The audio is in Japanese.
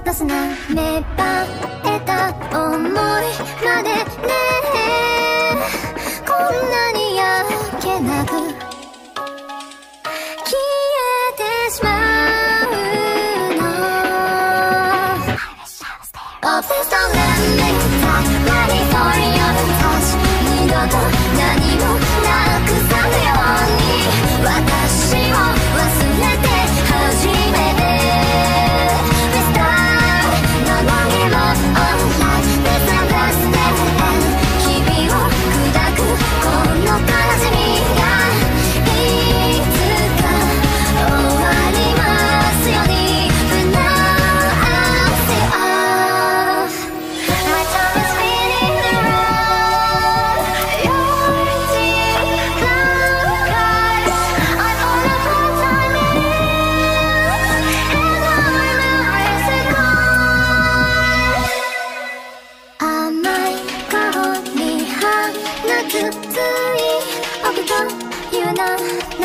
重なれば得た思いまでね、こんなにやけなく消えてしまうの。 Oh please don't let me die ready for your touch 二度と何もなくさぬように私を忘れて初めて Restart の何も online misunderstand 君を砕くこの悲しみがいつか終わりますように But now I'll say off My tongue is spinning around your deep blue eyes I wanna put time in and all memories are gone 甘い香り放つつい僕という名